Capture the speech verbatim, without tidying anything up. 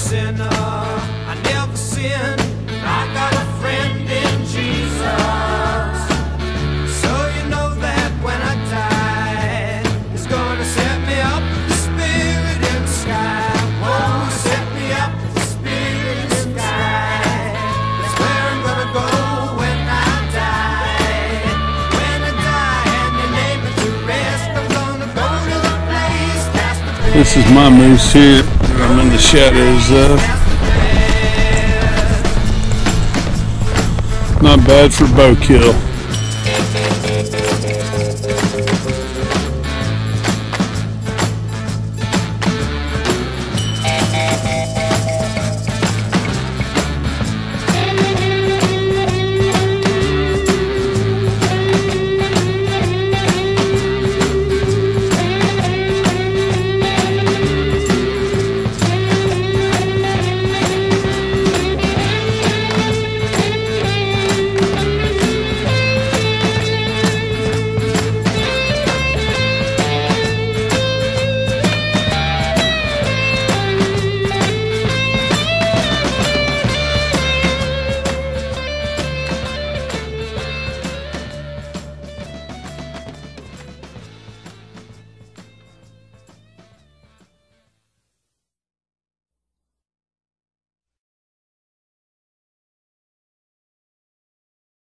sinner, I never sin. I got a friend in Jesus. So you know that when I die, He's gonna set me up, the Spirit in the sky. Whoa, set me up, the Spirit in the sky. That's where I'm gonna go when I die. When I die and you lay me to rest, I'm gonna go to the place that's the best. This is my moose here. I'm in the shadows of. Not bad for bow kill.